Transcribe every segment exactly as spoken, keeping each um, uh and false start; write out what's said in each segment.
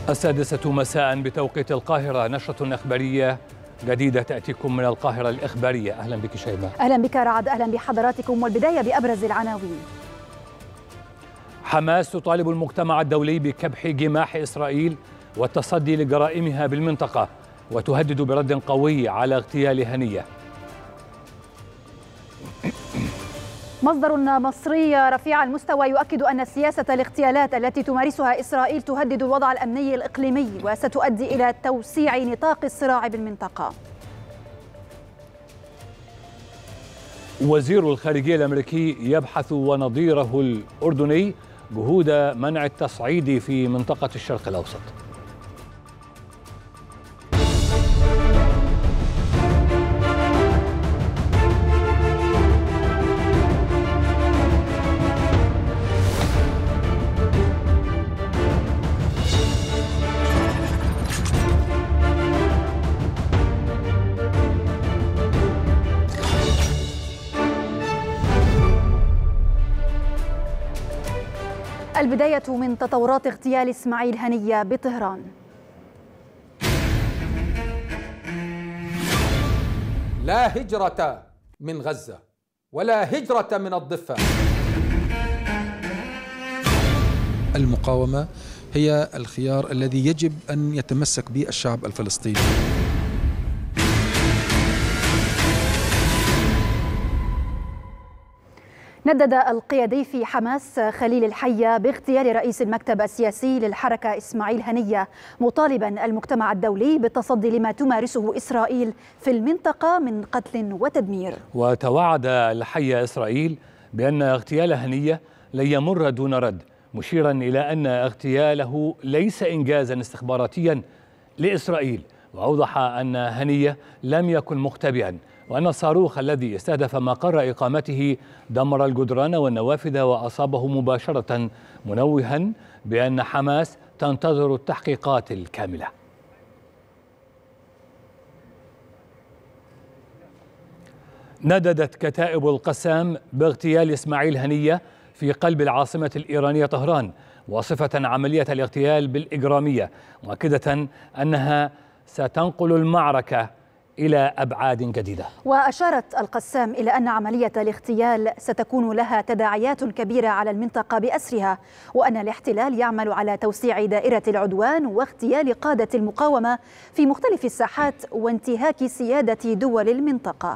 السادسة مساء بتوقيت القاهرة، نشرة إخبارية جديدة تأتيكم من القاهرة الإخبارية. أهلا بك شيماء. أهلا بك رعد، أهلا بحضراتكم، والبداية بأبرز العناوين. حماس تطالب المجتمع الدولي بكبح جماح إسرائيل والتصدي لجرائمها بالمنطقة، وتهدد برد قوي على اغتيال هنية. مصدر مصري رفيع المستوى يؤكد أن سياسة الاغتيالات التي تمارسها إسرائيل تهدد الوضع الأمني الإقليمي وستؤدي إلى توسيع نطاق الصراع بالمنطقة. وزير الخارجية الأمريكي يبحث ونظيره الأردني جهود منع التصعيد في منطقة الشرق الأوسط. البداية من تطورات اغتيال إسماعيل هنية بطهران. لا هجرة من غزة ولا هجرة من الضفة. المقاومة هي الخيار الذي يجب أن يتمسك به الشعب الفلسطيني. ندد القيادي في حماس خليل الحية باغتيال رئيس المكتب السياسي للحركة إسماعيل هنية، مطالبا المجتمع الدولي بالتصدي لما تمارسه إسرائيل في المنطقة من قتل وتدمير. وتوعد الحية إسرائيل بأن اغتيال هنية لن يمر دون رد، مشيرا إلى أن اغتياله ليس إنجازا استخباراتيا لإسرائيل، وأوضح أن هنية لم يكن مختبئا، وأن الصاروخ الذي استهدف مقر إقامته دمر الجدران والنوافذ وأصابه مباشرة، منوها بأن حماس تنتظر التحقيقات الكاملة. نددت كتائب القسام باغتيال إسماعيل هنية في قلب العاصمة الإيرانية طهران، واصفة عملية الاغتيال بالإجرامية، مؤكدة أنها ستنقل المعركة إلى أبعاد جديدة. وأشارت القسام إلى أن عملية الاغتيال ستكون لها تداعيات كبيرة على المنطقة بأسرها، وأن الاحتلال يعمل على توسيع دائرة العدوان واغتيال قادة المقاومة في مختلف الساحات وانتهاك سيادة دول المنطقة.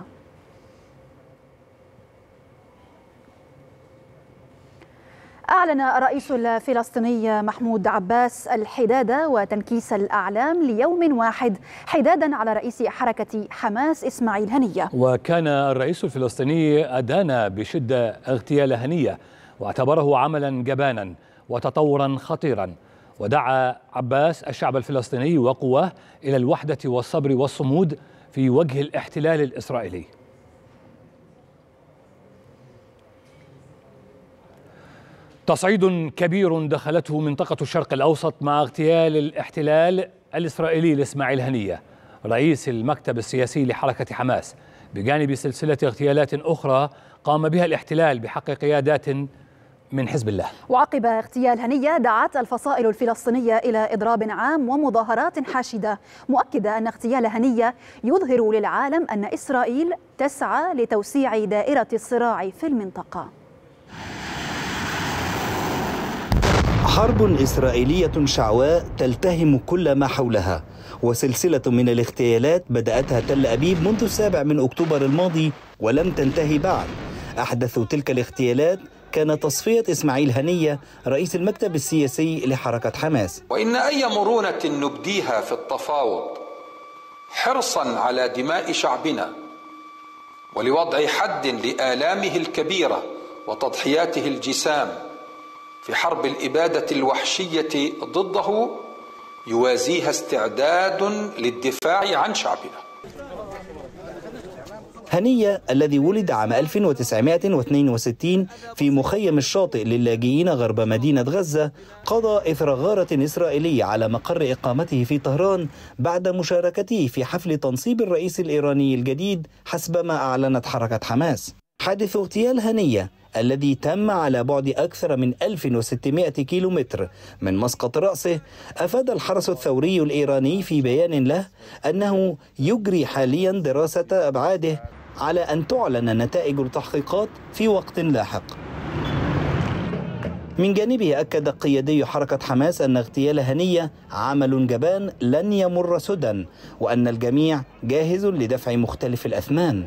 أعلن الرئيس الفلسطيني محمود عباس الحداد وتنكيس الأعلام ليوم واحد حدادا على رئيس حركة حماس إسماعيل هنية. وكان الرئيس الفلسطيني أدان بشدة اغتيال هنية واعتبره عملا جبانا وتطورا خطيرا، ودعا عباس الشعب الفلسطيني وقواه إلى الوحدة والصبر والصمود في وجه الاحتلال الإسرائيلي. تصعيد كبير دخلته منطقة الشرق الأوسط مع اغتيال الاحتلال الإسرائيلي لإسماعيل هنية رئيس المكتب السياسي لحركة حماس، بجانب سلسلة اغتيالات أخرى قام بها الاحتلال بحق قيادات من حزب الله. وعقب اغتيال هنية دعت الفصائل الفلسطينية إلى إضراب عام ومظاهرات حاشدة، مؤكدة أن اغتيال هنية يظهر للعالم أن إسرائيل تسعى لتوسيع دائرة الصراع في المنطقة. حرب إسرائيلية شعواء تلتهم كل ما حولها، وسلسلة من الاغتيالات بدأتها تل أبيب منذ السابع من أكتوبر الماضي ولم تنتهي بعد. أحدث تلك الاغتيالات كان تصفية إسماعيل هنية رئيس المكتب السياسي لحركة حماس. وإن أي مرونة نبديها في التفاوض حرصا على دماء شعبنا ولوضع حد لآلامه الكبيرة وتضحياته الجسام في حرب الإبادة الوحشية ضده يوازيها استعداد للدفاع عن شعبنا. هنية الذي ولد عام ألف وتسعمائة واثنين وستين في مخيم الشاطئ للاجئين غرب مدينة غزة، قضى إثر غارة إسرائيلية على مقر إقامته في طهران بعد مشاركته في حفل تنصيب الرئيس الإيراني الجديد حسب ما أعلنت حركة حماس. حادث اغتيال هنية الذي تم على بعد أكثر من ألف وستمائة كيلومتر من مسقط رأسه أفاد الحرس الثوري الإيراني في بيان له أنه يجري حاليا دراسة أبعاده على أن تعلن نتائج التحقيقات في وقت لاحق. من جانبه أكد قيادي حركة حماس أن اغتيال هنية عمل جبان لن يمر سدى، وأن الجميع جاهز لدفع مختلف الأثمان.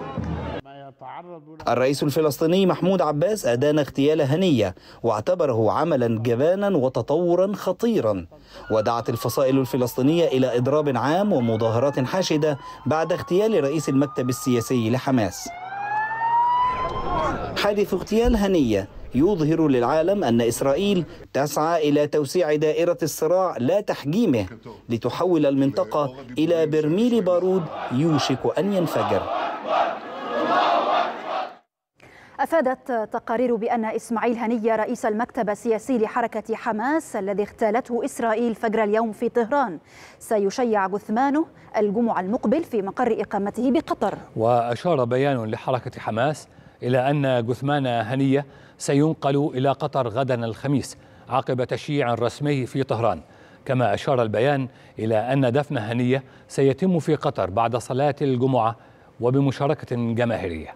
الرئيس الفلسطيني محمود عباس أدان اغتيال هنية واعتبره عملا جبانا وتطورا خطيرا، ودعت الفصائل الفلسطينية إلى إضراب عام ومظاهرات حاشدة بعد اغتيال رئيس المكتب السياسي لحماس. حادث اغتيال هنية يظهر للعالم أن إسرائيل تسعى إلى توسيع دائرة الصراع لا تحجيمه، لتحول المنطقة إلى برميل بارود يوشك أن ينفجر. أفادت تقارير بأن إسماعيل هنية رئيس المكتب السياسي لحركة حماس الذي اغتالته إسرائيل فجر اليوم في طهران سيشيع جثمانه الجمعة المقبل في مقر إقامته بقطر. وأشار بيان لحركة حماس إلى أن جثمان هنية سينقل إلى قطر غدا الخميس عقب تشييع رسمي في طهران. كما أشار البيان إلى أن دفن هنية سيتم في قطر بعد صلاة الجمعة وبمشاركة جماهيرية.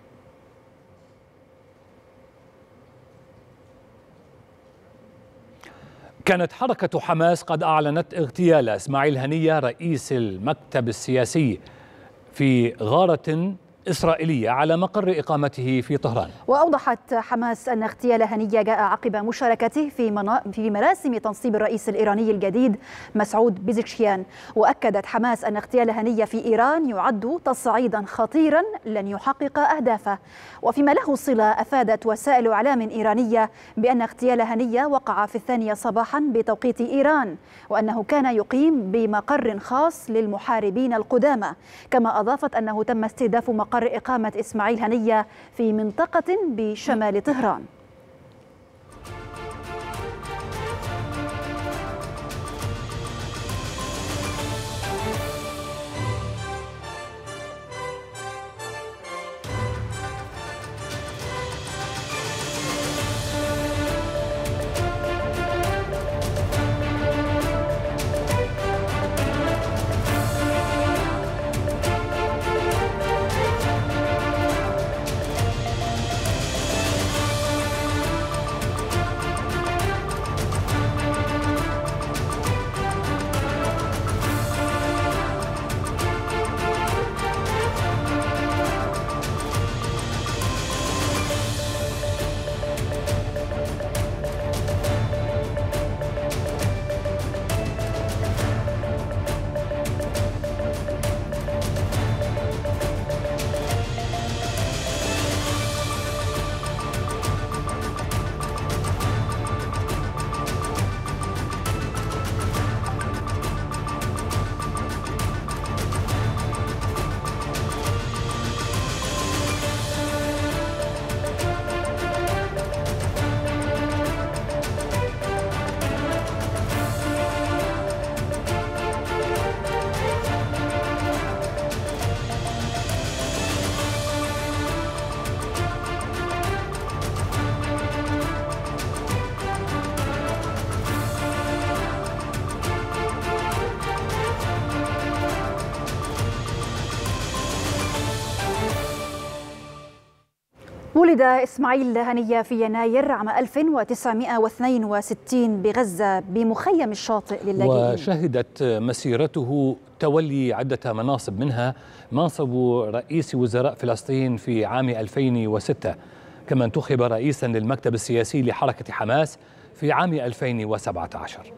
كانت حركة حماس قد أعلنت اغتيال إسماعيل هنية رئيس المكتب السياسي في غارة إسرائيلية على مقر إقامته في طهران. وأوضحت حماس أن اغتيال هنية جاء عقب مشاركته في, منا... في مراسم تنصيب الرئيس الإيراني الجديد مسعود بيزكشيان. وأكدت حماس أن اغتيال هنية في إيران يعد تصعيدا خطيرا لن يحقق أهدافه. وفيما له صلة أفادت وسائل إعلام إيرانية بأن اغتيال هنية وقع في الثانية صباحا بتوقيت إيران، وأنه كان يقيم بمقر خاص للمحاربين القدامى. كما أضافت أنه تم استهداف مقر إقامة إسماعيل هنية في منطقة بشمال طهران. ولد إسماعيل هنية في يناير عام ألف وتسعمائة واثنين وستين بغزة بمخيم الشاطئ للاجئين. وشهدت مسيرته تولي عدة مناصب، منها منصب رئيس وزراء فلسطين في عام ألفين وستة، كما انتخب رئيسا للمكتب السياسي لحركة حماس في عام ألفين وسبعة عشر.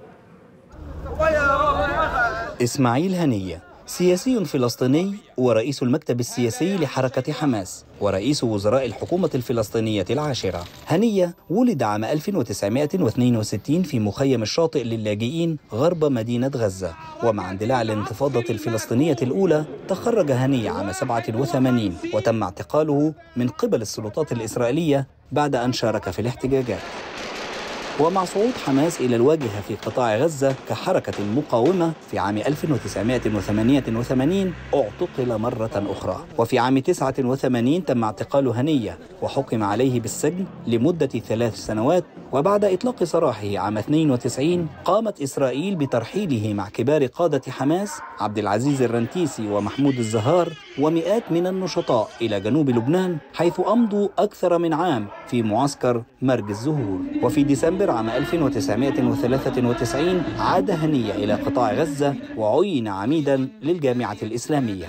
إسماعيل هنية سياسي فلسطيني ورئيس المكتب السياسي لحركة حماس ورئيس وزراء الحكومة الفلسطينية العاشرة. هنية ولد عام ألف وتسعمائة واثنين وستين في مخيم الشاطئ للاجئين غرب مدينة غزة، ومع اندلاع الانتفاضة الفلسطينية الأولى تخرج هنية عام سبعة وثمانين وتم اعتقاله من قبل السلطات الإسرائيلية بعد أن شارك في الاحتجاجات. ومع صعود حماس إلى الواجهة في قطاع غزة كحركة مقاومة في عام ألف وتسعمائة وثمانية وثمانين اعتقل مرة أخرى، وفي عام تسعة وثمانين تم اعتقال هنية وحكم عليه بالسجن لمدة ثلاث سنوات. وبعد إطلاق سراحه عام اثنين وتسعين قامت إسرائيل بترحيله مع كبار قادة حماس عبد العزيز الرنتيسي ومحمود الزهار ومئات من النشطاء إلى جنوب لبنان، حيث أمضوا أكثر من عام في معسكر مرج الزهور. وفي ديسمبر عام ألف وتسعمائة وثلاثة وتسعين عاد هنية إلى قطاع غزة وعين عميدا للجامعة الإسلامية.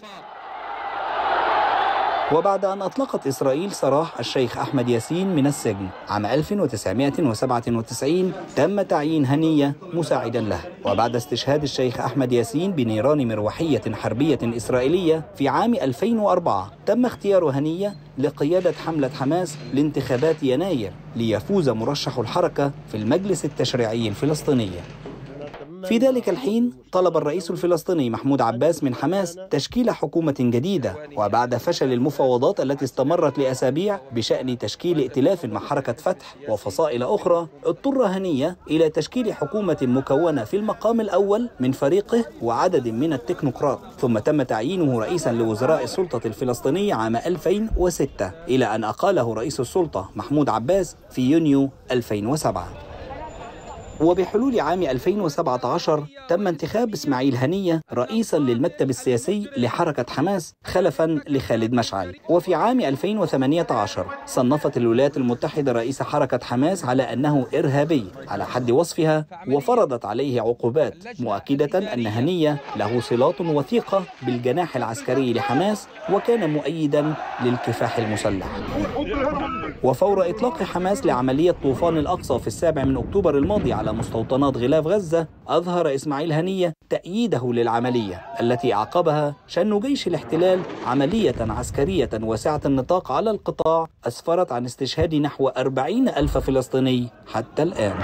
وبعد أن أطلقت إسرائيل سراح الشيخ أحمد ياسين من السجن عام ألف وتسعمائة وسبعة وتسعين تم تعيين هنية مساعدا له. وبعد استشهاد الشيخ أحمد ياسين بنيران مروحية حربية إسرائيلية في عام ألفين وأربعة تم اختيار هنية لقيادة حملة حماس لانتخابات يناير ليفوز مرشح الحركة في المجلس التشريعي الفلسطيني. في ذلك الحين طلب الرئيس الفلسطيني محمود عباس من حماس تشكيل حكومة جديدة، وبعد فشل المفاوضات التي استمرت لأسابيع بشأن تشكيل ائتلاف مع حركة فتح وفصائل أخرى، اضطر هنية إلى تشكيل حكومة مكونة في المقام الأول من فريقه وعدد من التكنوقراط، ثم تم تعيينه رئيسا لوزراء السلطة الفلسطينية عام ألفين وستة، إلى أن أقاله رئيس السلطة محمود عباس في يونيو ألفين وسبعة. وبحلول عام ألفين وسبعة عشر تم انتخاب إسماعيل هنية رئيسا للمكتب السياسي لحركة حماس خلفا لخالد مشعل. وفي عام ألفين وثمانية عشر صنفت الولايات المتحدة رئيس حركة حماس على أنه إرهابي على حد وصفها، وفرضت عليه عقوبات، مؤكدة أن هنية له صلات وثيقة بالجناح العسكري لحماس وكان مؤيدا للكفاح المسلح. وفور إطلاق حماس لعملية طوفان الأقصى في السابع من أكتوبر الماضي على مستوطنات غلاف غزة، أظهر إسماعيل هنية تأييده للعملية التي أعقبها شن جيش الاحتلال عملية عسكرية واسعة النطاق على القطاع أسفرت عن استشهاد نحو أربعين ألف فلسطيني حتى الآن.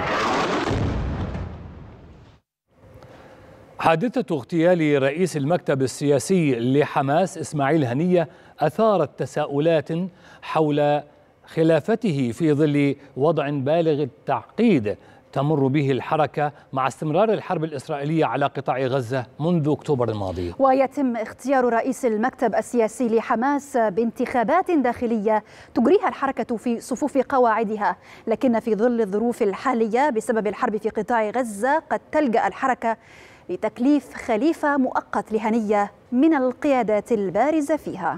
حادثة اغتيال رئيس المكتب السياسي لحماس إسماعيل هنية أثارت تساؤلات حول خلافته في ظل وضع بالغ التعقيد تمر به الحركة مع استمرار الحرب الإسرائيلية على قطاع غزة منذ أكتوبر الماضي. ويتم اختيار رئيس المكتب السياسي لحماس بانتخابات داخلية تجريها الحركة في صفوف قواعدها، لكن في ظل الظروف الحالية بسبب الحرب في قطاع غزة قد تلجأ الحركة لتكليف خليفة مؤقت لهنية من القيادات البارزة فيها.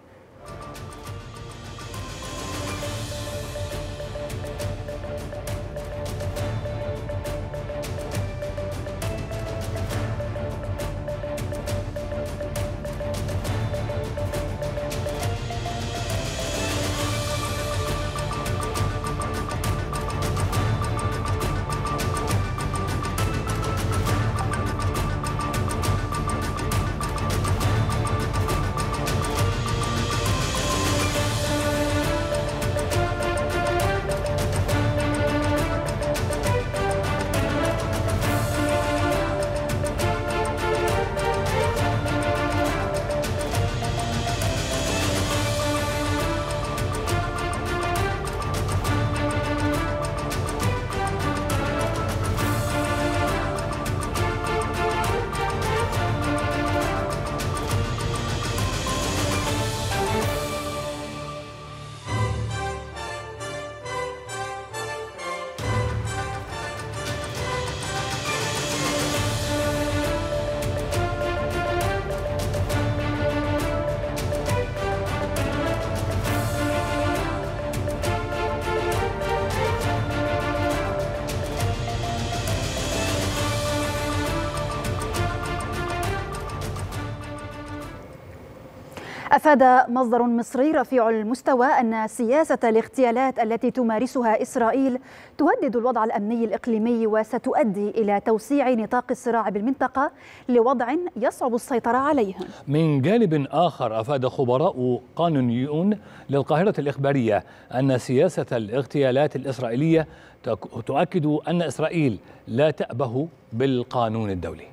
أفاد مصدر مصري رفيع المستوى أن سياسة الاغتيالات التي تمارسها إسرائيل تهدد الوضع الأمني الإقليمي وستؤدي إلى توسيع نطاق الصراع بالمنطقة لوضع يصعب السيطرة عليه. من جانب آخر أفاد خبراء قانونيون للقاهرة الإخبارية أن سياسة الاغتيالات الإسرائيلية تؤكد أن إسرائيل لا تأبه بالقانون الدولي.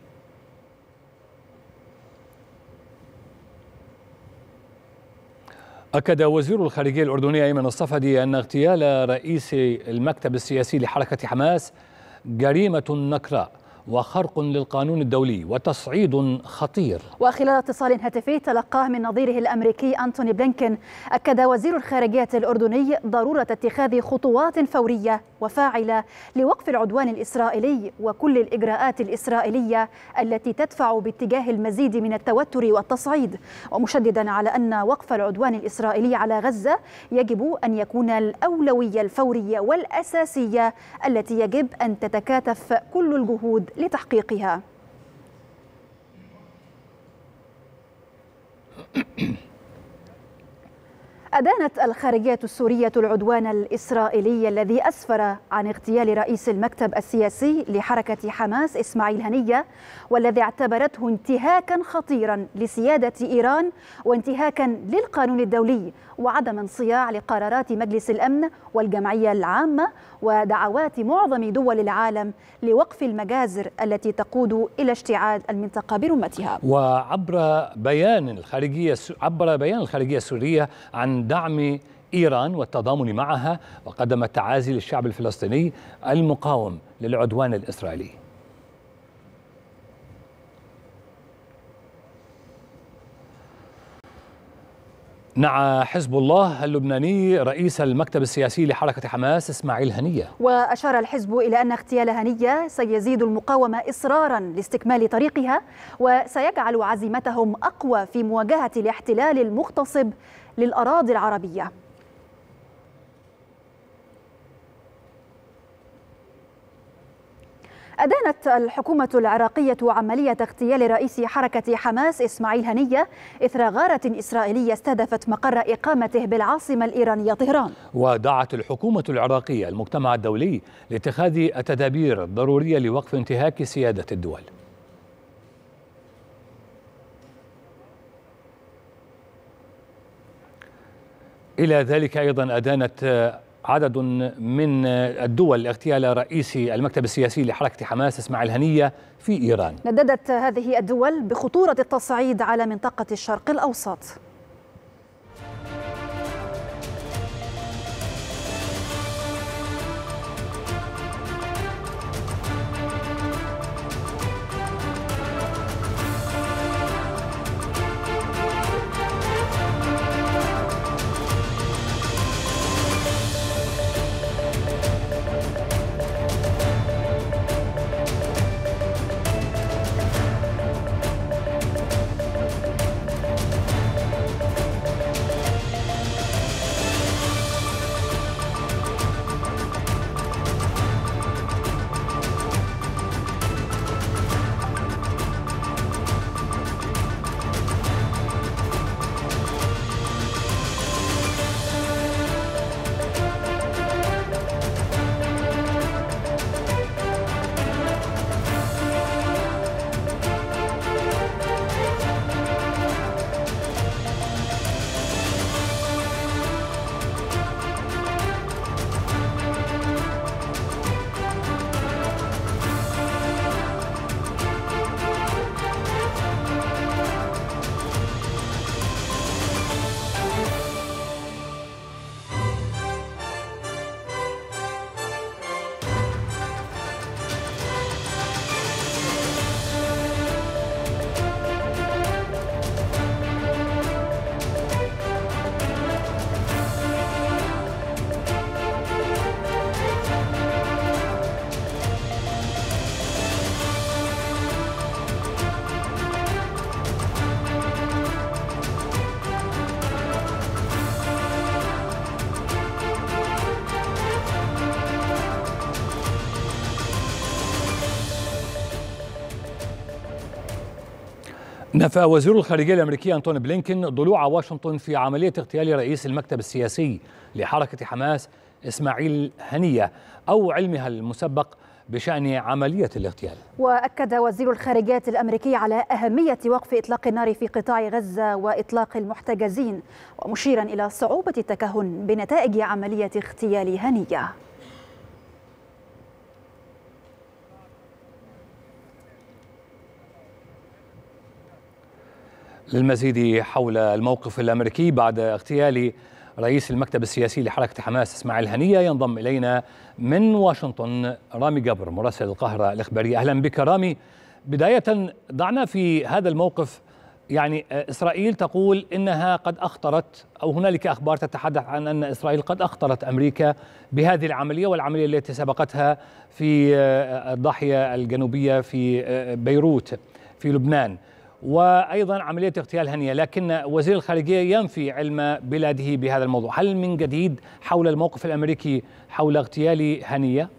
أكد وزير الخارجية الأردني أيمن الصفدي أن اغتيال رئيس المكتب السياسي لحركة حماس جريمة نكراء وخرق للقانون الدولي وتصعيد خطير. وخلال اتصال هاتفي تلقاه من نظيره الأمريكي أنتوني بلينكين، أكد وزير الخارجية الأردني ضرورة اتخاذ خطوات فورية وفاعلة لوقف العدوان الإسرائيلي وكل الإجراءات الإسرائيلية التي تدفع باتجاه المزيد من التوتر والتصعيد، ومشددا على أن وقف العدوان الإسرائيلي على غزة يجب أن يكون الأولوية الفورية والأساسية التي يجب أن تتكاتف كل الجهود لتحقيقها. أدانت الخارجية السورية العدوان الإسرائيلي الذي أسفر عن اغتيال رئيس المكتب السياسي لحركة حماس إسماعيل هنية، والذي اعتبرته انتهاكا خطيرا لسيادة إيران وانتهاكا للقانون الدولي وعدم انصياع لقرارات مجلس الأمن والجمعية العامة ودعوات معظم دول العالم لوقف المجازر التي تقود إلى اشتعال المنطقة برمتها. وعبر بيان الخارجية عبر بيان الخارجية السورية عن دعم إيران والتضامن معها، وقدم التعازي للشعب الفلسطيني المقاوم للعدوان الإسرائيلي. نعى حزب الله اللبناني رئيس المكتب السياسي لحركة حماس إسماعيل هنية. وأشار الحزب إلى أن اغتيال هنية سيزيد المقاومة إصرارا لاستكمال طريقها، وسيجعل عزيمتهم أقوى في مواجهة الاحتلال المغتصب للأراضي العربية. أدانت الحكومة العراقية عملية اغتيال رئيس حركة حماس إسماعيل هنية إثر غارة إسرائيلية استهدفت مقر إقامته بالعاصمة الإيرانية طهران. ودعت الحكومة العراقية المجتمع الدولي لاتخاذ التدابير الضرورية لوقف انتهاك سيادة الدول. إلى ذلك أيضا أدانت عدد من الدول اغتيال رئيس المكتب السياسي لحركة حماس إسماعيل هنية في إيران. نددت هذه الدول بخطورة التصعيد على منطقة الشرق الأوسط. نفى وزير الخارجية الأمريكي أنتوني بلينكين ضلوع واشنطن في عملية اغتيال رئيس المكتب السياسي لحركة حماس إسماعيل هنية أو علمها المسبق بشأن عملية الاغتيال. وأكد وزير الخارجية الأمريكي على أهمية وقف إطلاق النار في قطاع غزة وإطلاق المحتجزين، ومشيرا إلى صعوبة التكهن بنتائج عملية اغتيال هنية. للمزيد حول الموقف الأمريكي بعد اغتيال رئيس المكتب السياسي لحركة حماس إسماعيل هنية ينضم إلينا من واشنطن رامي جبر مراسل القاهرة الإخبارية. أهلا بك رامي. بداية ضعنا في هذا الموقف، يعني إسرائيل تقول إنها قد أخطرت، أو هنالك أخبار تتحدث عن أن إسرائيل قد أخطرت أمريكا بهذه العملية والعملية التي سبقتها في الضاحية الجنوبية في بيروت في لبنان، وأيضا عملية اغتيال هنية، لكن وزير الخارجية ينفي علم بلاده بهذا الموضوع. هل من جديد حول الموقف الأمريكي حول اغتيال هنية؟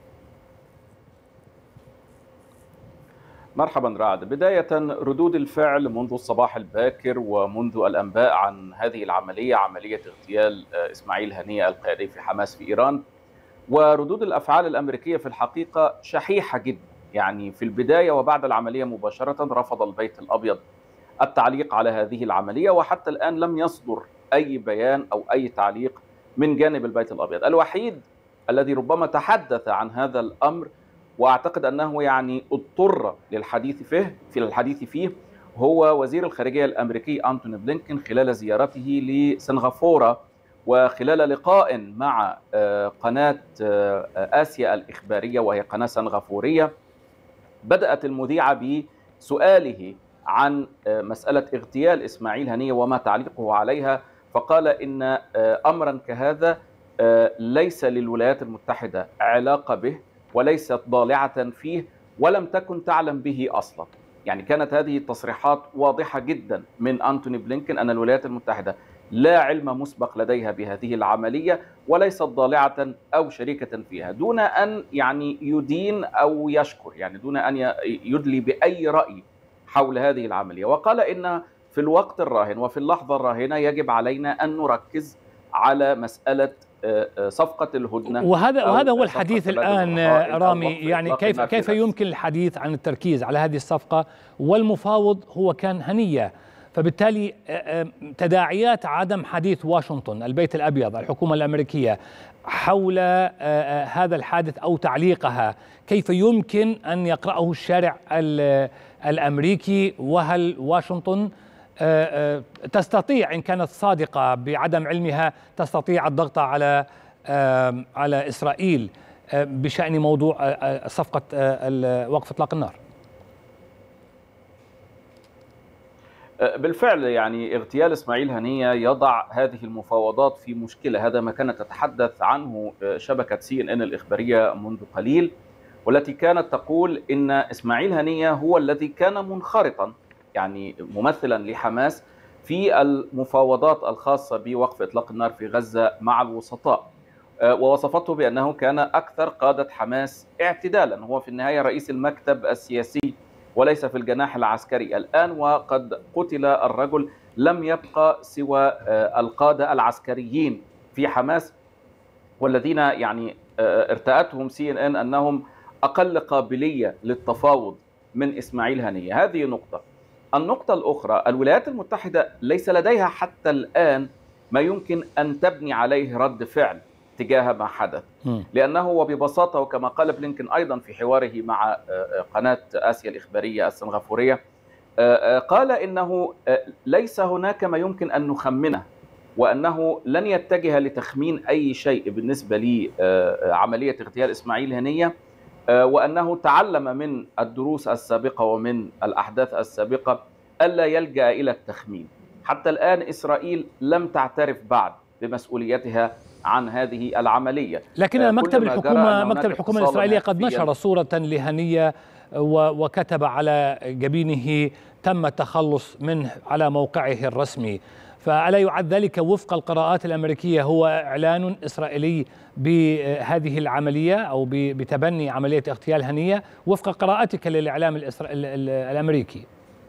مرحبا رعد. بداية ردود الفعل منذ الصباح الباكر ومنذ الأنباء عن هذه العملية، عملية اغتيال إسماعيل هنية القيادي في حماس في إيران، وردود الأفعال الأمريكية في الحقيقة شحيحة جدا. يعني في البداية وبعد العملية مباشرة رفض البيت الأبيض التعليق على هذه العملية، وحتى الآن لم يصدر أي بيان أو أي تعليق من جانب البيت الأبيض. الوحيد الذي ربما تحدث عن هذا الأمر واعتقد انه يعني اضطر للحديث فيه في الحديث فيه هو وزير الخارجيه الامريكي أنتوني بلينكن خلال زيارته لسنغافوره، وخلال لقاء مع قناه آسيا الإخبارية وهي قناه سنغافوريه. بدأت المذيعه بسؤاله عن مساله اغتيال إسماعيل هنية وما تعليقه عليها، فقال ان امرا كهذا ليس للولايات المتحده علاقه به وليست ضالعة فيه ولم تكن تعلم به أصلا. يعني كانت هذه التصريحات واضحة جدا من أنتوني بلينكن أن الولايات المتحدة لا علم مسبق لديها بهذه العملية وليست ضالعة أو شريكة فيها، دون أن يعني يدين أو يشكر، يعني دون أن يدلي بأي رأي حول هذه العملية. وقال إن في الوقت الراهن وفي اللحظة الراهنة يجب علينا أن نركز على مسألة صفقة الهدنة، وهذا وهذا هو الحديث الآن رامي. يعني كيف كيف يمكن الحديث عن التركيز على هذه الصفقة والمفاوض هو كان هنية؟ فبالتالي تداعيات عدم حديث واشنطن، البيت الأبيض، الحكومة الأمريكية حول هذا الحادث أو تعليقها، كيف يمكن أن يقرأه الشارع الأمريكي؟ وهل واشنطن تستطيع إن كانت صادقة بعدم علمها تستطيع الضغط على على إسرائيل بشأن موضوع صفقة وقف إطلاق النار؟ بالفعل يعني اغتيال إسماعيل هنية يضع هذه المفاوضات في مشكلة. هذا ما كانت تتحدث عنه شبكة سي إن إن الإخبارية منذ قليل، والتي كانت تقول إن إسماعيل هنية هو الذي كان منخرطا، يعني ممثلا لحماس، في المفاوضات الخاصة بوقف إطلاق النار في غزة مع الوسطاء، ووصفته بأنه كان أكثر قادة حماس اعتدالا. هو في النهاية رئيس المكتب السياسي وليس في الجناح العسكري الآن، وقد قتل الرجل. لم يبقى سوى القادة العسكريين في حماس، والذين يعني ارتأتهم سي إن إن أنهم أقل قابلية للتفاوض من إسماعيل هنية. هذه نقطة. النقطة الأخرى، الولايات المتحدة ليس لديها حتى الآن ما يمكن أن تبني عليه رد فعل تجاه ما حدث، لأنه وببساطة وكما قال بلينكن أيضا في حواره مع قناة آسيا الإخبارية السنغافورية، قال إنه ليس هناك ما يمكن أن نخمنه، وأنه لن يتجه لتخمين أي شيء بالنسبة لعملية اغتيال إسماعيل هنية، وأنه تعلم من الدروس السابقة ومن الأحداث السابقة ألا يلجأ إلى التخمين. حتى الآن إسرائيل لم تعترف بعد بمسؤوليتها عن هذه العملية، لكن مكتب الحكومة مكتب الحكومة الإسرائيلية قد نشر صورة لهنية وكتب على جبينه تم التخلص منه على موقعه الرسمي. فألا يعد ذلك وفق القراءات الأمريكية هو إعلان إسرائيلي بهذه العملية أو بتبني عملية اغتيال هنية وفق قراءتك للإعلام الأمريكي؟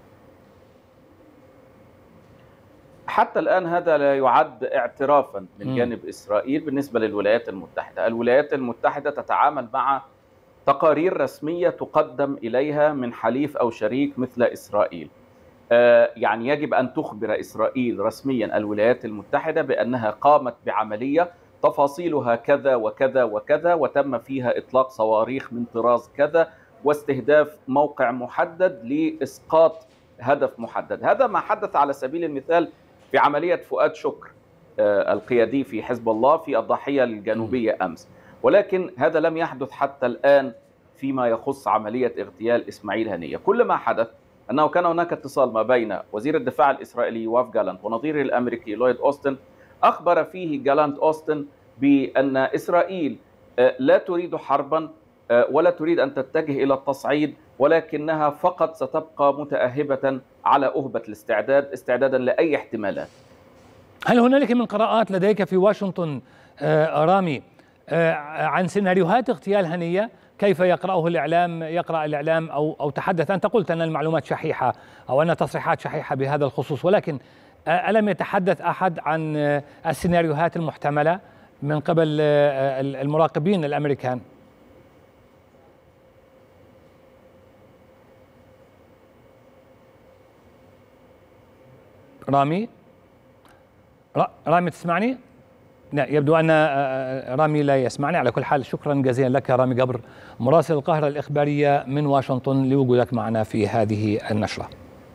حتى الآن هذا لا يعد اعترافا من جانب إسرائيل بالنسبة للولايات المتحدة. الولايات المتحدة تتعامل مع تقارير رسمية تقدم إليها من حليف أو شريك مثل إسرائيل. يعني يجب أن تخبر إسرائيل رسميا الولايات المتحدة بأنها قامت بعملية تفاصيلها كذا وكذا وكذا، وتم فيها إطلاق صواريخ من طراز كذا واستهداف موقع محدد لإسقاط هدف محدد. هذا ما حدث على سبيل المثال في عملية فؤاد شكر القيادي في حزب الله في الضاحية الجنوبية أمس، ولكن هذا لم يحدث حتى الآن فيما يخص عملية اغتيال إسماعيل هنية. كل ما حدث أنه كان هناك اتصال ما بين وزير الدفاع الإسرائيلي يواف جالانت ونظيره الأمريكي لويد أوستن، أخبر فيه جالانت أوستن بأن إسرائيل لا تريد حربا ولا تريد أن تتجه إلى التصعيد، ولكنها فقط ستبقى متأهبة على أهبة الاستعداد استعدادا لأي احتمالات. هل هنالك من قراءات لديك في واشنطن آه رامي آه عن سيناريوهات اغتيال هنية؟ كيف يقرأه الإعلام يقرأ الإعلام أو أو تحدث؟ أنت قلت أن المعلومات شحيحة أو أن تصريحات شحيحة بهذا الخصوص، ولكن آه ألم يتحدث أحد عن آه السيناريوهات المحتملة من قبل آه المراقبين الأمريكان؟ رامي رامي تسمعني؟ لا، يبدو أن رامي لا يسمعني. على كل حال شكرا جزيلا لك رامي جبر مراسل القاهرة الإخبارية من واشنطن لوجودك معنا في هذه النشرة.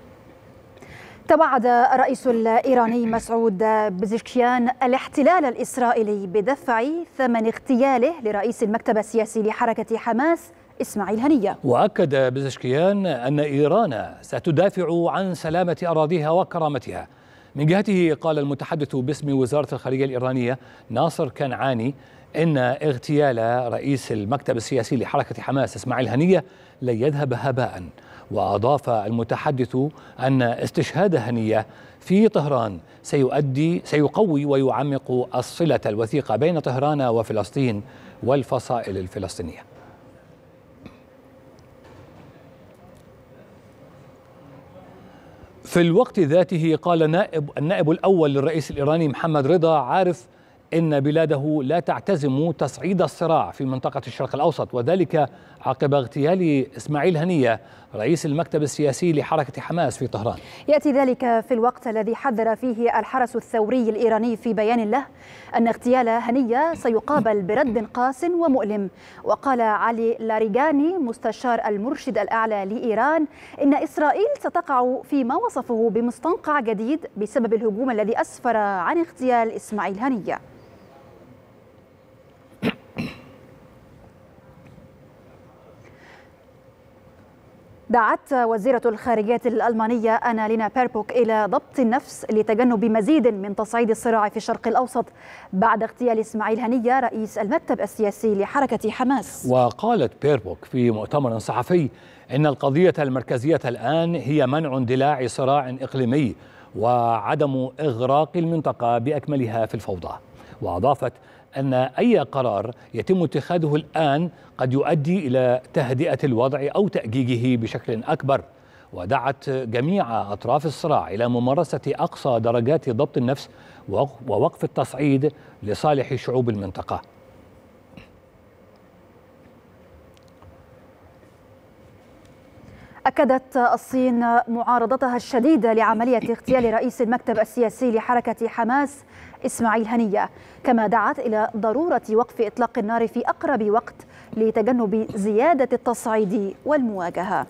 توعد الرئيس الإيراني مسعود بزشكيان الاحتلال الإسرائيلي بدفع ثمن اغتياله لرئيس المكتب السياسي لحركة حماس إسماعيل هنية. وأكد بزشكيان أن إيران ستدافع عن سلامة أراضيها وكرامتها. من جهته قال المتحدث باسم وزارة الخارجية الإيرانية ناصر كنعاني إن اغتيال رئيس المكتب السياسي لحركة حماس إسماعيل هنية لن يذهب هباء. وأضاف المتحدث أن استشهاد هنية في طهران سيؤدي سيقوي ويعمق الصلة الوثيقة بين طهران وفلسطين والفصائل الفلسطينية. في الوقت ذاته قال نائب النائب الأول للرئيس الإيراني محمد رضا عارف إن بلاده لا تعتزم تصعيد الصراع في منطقة الشرق الأوسط، وذلك عقب اغتيال إسماعيل هنية رئيس المكتب السياسي لحركة حماس في طهران. يأتي ذلك في الوقت الذي حذر فيه الحرس الثوري الإيراني في بيان له أن اغتيال هنية سيقابل برد قاس ومؤلم. وقال علي لاريغاني مستشار المرشد الأعلى لإيران إن إسرائيل ستقع فيما وصفه بمستنقع جديد بسبب الهجوم الذي أسفر عن اغتيال إسماعيل هنية. دعت وزيرة الخارجية الألمانية أنالينا بيربوك إلى ضبط النفس لتجنب مزيد من تصعيد الصراع في الشرق الأوسط بعد اغتيال إسماعيل هنية رئيس المكتب السياسي لحركة حماس. وقالت بيربوك في مؤتمر صحفي إن القضية المركزية الآن هي منع اندلاع صراع إقليمي وعدم إغراق المنطقة بأكملها في الفوضى. وأضافت أن أي قرار يتم اتخاذه الآن قد يؤدي إلى تهدئة الوضع أو تأجيجه بشكل أكبر. ودعت جميع أطراف الصراع إلى ممارسة أقصى درجات ضبط النفس ووقف التصعيد لصالح شعوب المنطقة. أكدت الصين معارضتها الشديدة لعملية اغتيال رئيس المكتب السياسي لحركة حماس إسماعيل هنية، كما دعت إلى ضرورة وقف إطلاق النار في أقرب وقت لتجنب زيادة التصعيد والمواجهة.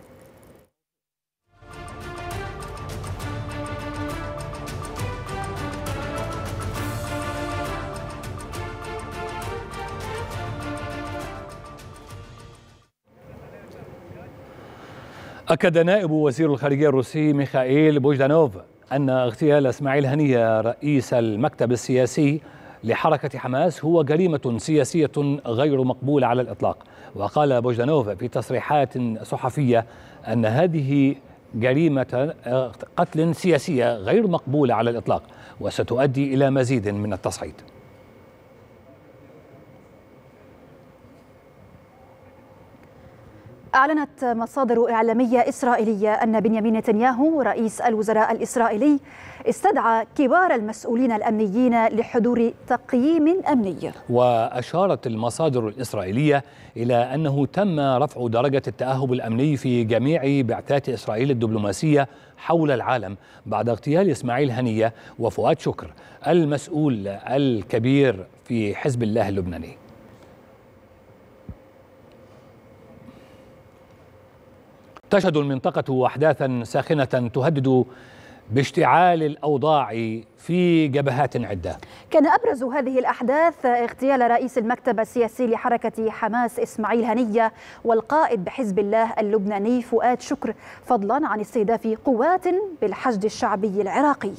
أكد نائب وزير الخارجية الروسي ميخائيل بوجدانوف أن اغتيال إسماعيل هنية رئيس المكتب السياسي لحركة حماس هو جريمة سياسية غير مقبولة على الإطلاق. وقال بوجدانوف في تصريحات صحفية أن هذه جريمة قتل سياسية غير مقبولة على الإطلاق وستؤدي إلى مزيد من التصعيد. أعلنت مصادر إعلامية إسرائيلية أن بنيامين نتنياهو رئيس الوزراء الإسرائيلي استدعى كبار المسؤولين الأمنيين لحضور تقييم أمني. وأشارت المصادر الإسرائيلية إلى أنه تم رفع درجة التأهب الأمني في جميع بعثات إسرائيل الدبلوماسية حول العالم بعد اغتيال إسماعيل هنية وفؤاد شكر المسؤول الكبير في حزب الله اللبناني. تشهد المنطقة أحداثا ساخنة تهدد باشتعال الأوضاع في جبهات عدة. كان أبرز هذه الأحداث اغتيال رئيس المكتب السياسي لحركة حماس إسماعيل هنية والقائد بحزب الله اللبناني فؤاد شكر، فضلا عن استهداف قوات بالحشد الشعبي العراقي.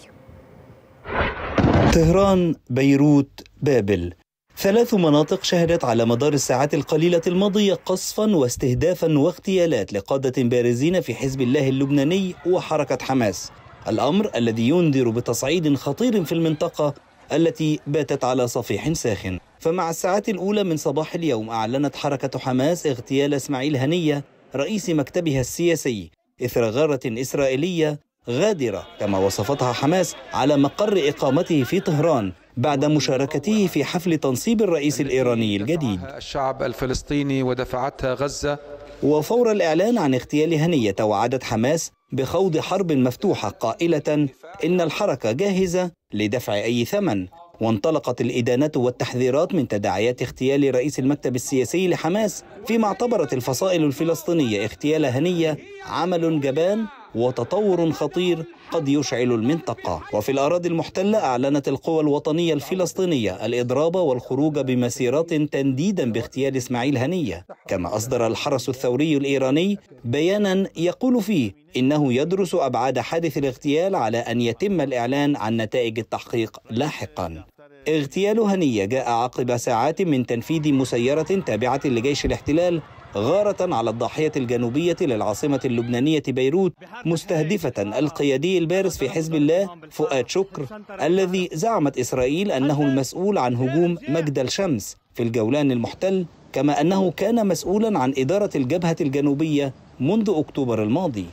طهران، بيروت، بابل، ثلاث مناطق شهدت على مدار الساعات القليلة الماضية قصفا واستهدافا واغتيالات لقادة بارزين في حزب الله اللبناني وحركة حماس، الأمر الذي ينذر بتصعيد خطير في المنطقة التي باتت على صفيح ساخن. فمع الساعات الأولى من صباح اليوم أعلنت حركة حماس اغتيال إسماعيل هنية رئيس مكتبها السياسي إثر غارة إسرائيلية غادرة كما وصفتها حماس على مقر إقامته في طهران بعد مشاركته في حفل تنصيب الرئيس الإيراني الجديد. الشعب الفلسطيني ودفعتها غزة. وفور الإعلان عن اغتيال هنية وعدت حماس بخوض حرب مفتوحة قائلة إن الحركة جاهزة لدفع أي ثمن، وانطلقت الإدانة والتحذيرات من تداعيات اغتيال رئيس المكتب السياسي لحماس، فيما اعتبرت الفصائل الفلسطينية اغتيال هنية عمل جبان وتطور خطير قد يشعل المنطقة. وفي الأراضي المحتلة أعلنت القوى الوطنية الفلسطينية الإضراب والخروج بمسيرات تنديدا باغتيال إسماعيل هنية، كما أصدر الحرس الثوري الإيراني بيانا يقول فيه إنه يدرس أبعاد حادث الاغتيال على أن يتم الإعلان عن نتائج التحقيق لاحقا. اغتيال هنية جاء عقب ساعات من تنفيذ مسيرة تابعة لجيش الاحتلال غارة على الضاحية الجنوبية للعاصمة اللبنانية بيروت، مستهدفة القيادي البارز في حزب الله فؤاد شكر الذي زعمت إسرائيل أنه المسؤول عن هجوم مجدل شمس في الجولان المحتل، كما أنه كان مسؤولا عن إدارة الجبهة الجنوبية منذ أكتوبر الماضي.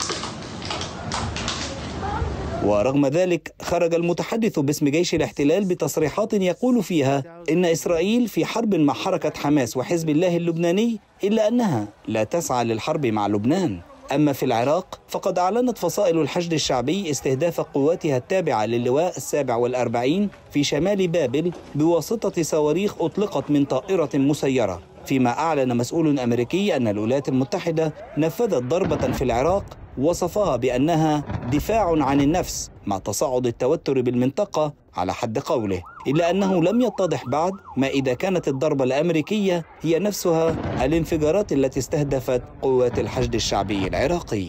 ورغم ذلك خرج المتحدث باسم جيش الاحتلال بتصريحات يقول فيها إن إسرائيل في حرب مع حركة حماس وحزب الله اللبناني، إلا أنها لا تسعى للحرب مع لبنان. أما في العراق فقد أعلنت فصائل الحشد الشعبي استهداف قواتها التابعة للواء السابع والأربعين في شمال بابل بواسطة صواريخ أطلقت من طائرة مسيرة، فيما أعلن مسؤول أمريكي أن الولايات المتحدة نفذت ضربة في العراق وصفها بأنها دفاع عن النفس مع تصاعد التوتر بالمنطقة على حد قوله، إلا أنه لم يتضح بعد ما إذا كانت الضربة الأمريكية هي نفسها الانفجارات التي استهدفت قوات الحشد الشعبي العراقي.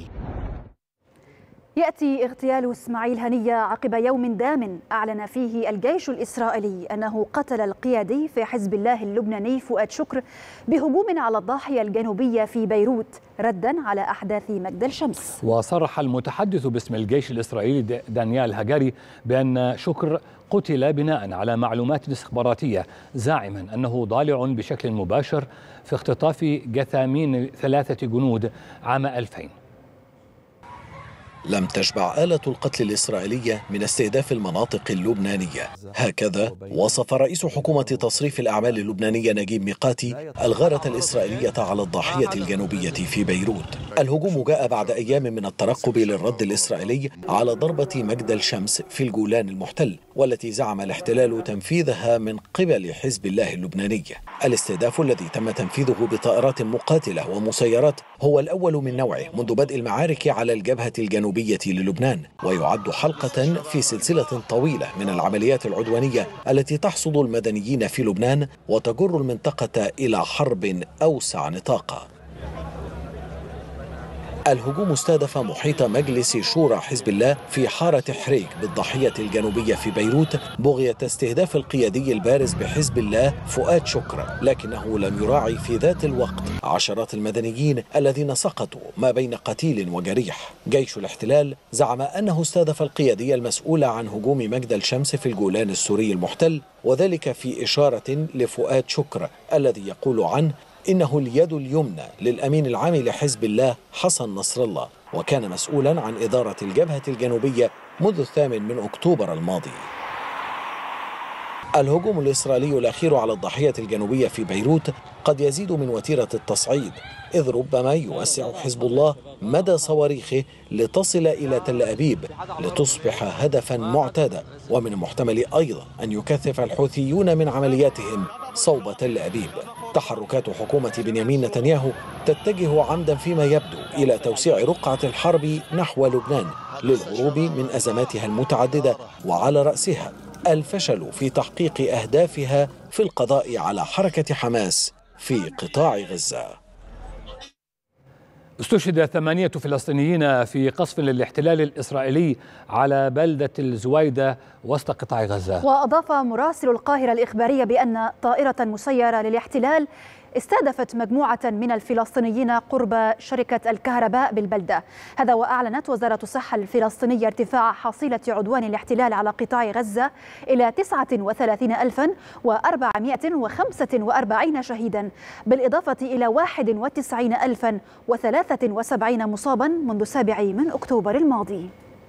يأتي اغتيال إسماعيل هنية عقب يوم دام أعلن فيه الجيش الإسرائيلي أنه قتل القيادي في حزب الله اللبناني فؤاد شكر بهجوم على الضاحية الجنوبية في بيروت ردا على أحداث مجدل شمس. وصرح المتحدث باسم الجيش الإسرائيلي دانيال هاجاري بأن شكر قتل بناء على معلومات استخباراتية، زاعما أنه ضالع بشكل مباشر في اختطاف جثامين ثلاثة جنود عام ألفين. لم تشبع آلة القتل الإسرائيلية من استهداف المناطق اللبنانية. هكذا وصف رئيس حكومة تصريف الأعمال اللبنانية نجيب ميقاتي الغارة الإسرائيلية على الضاحية الجنوبية في بيروت. الهجوم جاء بعد أيام من الترقب للرد الإسرائيلي على ضربة مجدل شمس في الجولان المحتل، والتي زعم الاحتلال تنفيذها من قبل حزب الله اللبناني. الاستهداف الذي تم تنفيذه بطائرات مقاتلة ومسيرات هو الأول من نوعه منذ بدء المعارك على الجبهة الجنوبية للبنان، ويعد حلقة في سلسلة طويلة من العمليات العدوانية التي تحصد المدنيين في لبنان وتجر المنطقة إلى حرب أوسع نطاقا. الهجوم استهدف محيط مجلس شورى حزب الله في حارة حريك بالضاحية الجنوبية في بيروت بغية استهداف القيادي البارز بحزب الله فؤاد شكر، لكنه لم يراعي في ذات الوقت عشرات المدنيين الذين سقطوا ما بين قتيل وجريح. جيش الاحتلال زعم أنه استهدف القيادي المسؤول عن هجوم مجدل شمس في الجولان السوري المحتل، وذلك في إشارة لفؤاد شكر الذي يقول عنه إنه اليد اليمنى للأمين العام لحزب الله حسن نصر الله، وكان مسؤولا عن إدارة الجبهة الجنوبية منذ الثامن من أكتوبر الماضي. الهجوم الإسرائيلي الأخير على الضاحية الجنوبية في بيروت قد يزيد من وتيرة التصعيد، إذ ربما يوسع حزب الله مدى صواريخه لتصل إلى تل أبيب لتصبح هدفا معتادا، ومن المحتمل أيضا أن يكثف الحوثيون من عملياتهم صوب تل أبيب. تحركات حكومة بنيامين نتنياهو تتجه عمدا فيما يبدو إلى توسيع رقعة الحرب نحو لبنان للهروب من أزماتها المتعددة، وعلى رأسها الفشل في تحقيق أهدافها في القضاء على حركة حماس في قطاع غزة. استشهد ثمانية فلسطينيين في قصف للاحتلال الإسرائيلي على بلدة الزويدة وسط قطاع غزة. وأضاف مراسل القاهرة الإخبارية بأن طائرة مسيرة للاحتلال استهدفت مجموعة من الفلسطينيين قرب شركة الكهرباء بالبلدة. هذا وأعلنت وزارة الصحة الفلسطينية ارتفاع حصيلة عدوان الاحتلال على قطاع غزة إلى تسعة وثلاثين ألفا وأربعمائة وخمسة وأربعين شهيدا، بالإضافة إلى واحد وتسعين ألفا وثلاثة وسبعين مصابا منذ السابع من أكتوبر الماضي.